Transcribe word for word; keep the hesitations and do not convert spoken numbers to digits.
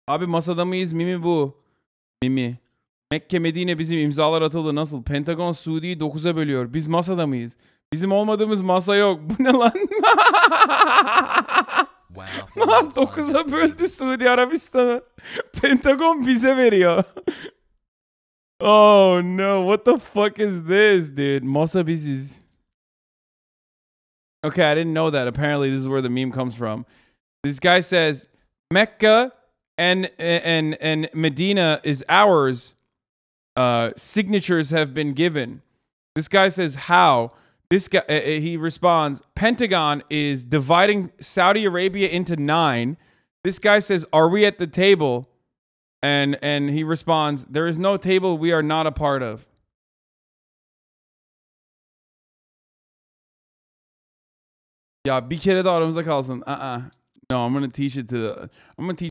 Abi masada mıyız? Mimi bu. Mimi. Mekke Medine bizim imzalar atıldı. Nasıl? Pentagon Suudi'yi dokuza bölüyor. Biz masada mıyız? Bizim olmadığımız masa yok. Bu ne lan? Lan dokuza böldü Suudi Arabistan'ı. Pentagon bize veriyor. Oh no, what the fuck is this, dude? Masa biziz. Okay, I didn't know that. Apparently this is where the meme comes from. This guy says Mecca and and and Medina is ours. Uh, signatures have been given. This guy says how? This guy uh, he responds, Pentagon is dividing Saudi Arabia into nine. This guy says, are we at the table? And and he responds, there is no table we are not a part of. Ya bir kere de aramızda kalsın. Uh-uh. No, I'm gonna teach it to the, I'm gonna teach